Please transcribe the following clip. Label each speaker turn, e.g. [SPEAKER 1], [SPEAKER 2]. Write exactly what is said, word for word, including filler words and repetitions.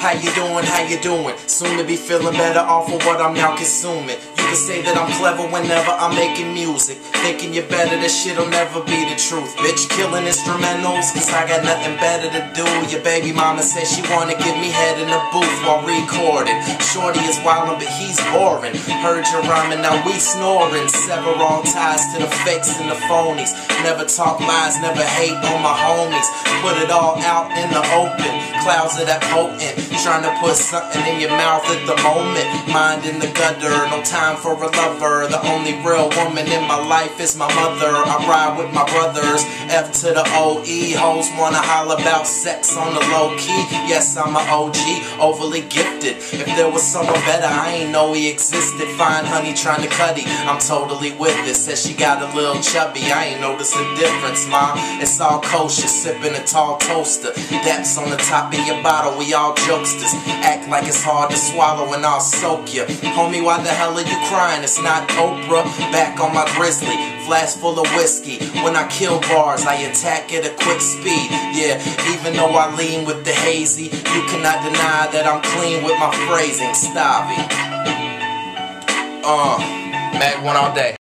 [SPEAKER 1] How you doing, how you doing? Soon to be feeling better off of what I'm now consuming. You can say that I'm clever whenever I'm making music. Thinking you're better, this shit'll never be the truth. Bitch, killing instrumentals, cause I got nothing better to do. Your baby mama said she wanna give me head in the booth while recording. Shorty is wildin', but he's boring. Heard your rhyming, now we snoring. Sever all ties to the fakes and the phonies. Never talk lies, never hate on my homies. Put it all out in the open. Clouds of that potent. Trying to put something in your mouth at the moment. Mind in the gutter, no time for a lover. The only real woman in my life is my mother. I ride with my brothers, F to the O E. Hoes wanna holler about sex on the low key. Yes, I'm a O G, overly gifted. If there was someone better, I ain't know he existed. Fine honey trying to cut it, I'm totally with it. Says she got a little chubby, I ain't noticed a difference, mom. It's all kosher, sipping a tall toaster. Daps on the top of your bottle, we all jokesters. Act like it's hard to swallow and I'll soak you. Homie, why the hell are you crying? It's not Oprah. Back on my grizzly, flask full of whiskey. When I kill bars, I attack at a quick speed. Yeah, even though I lean with the hazy, you cannot deny that I'm clean with my phrasing. Stabby. Uh, Mag one all day.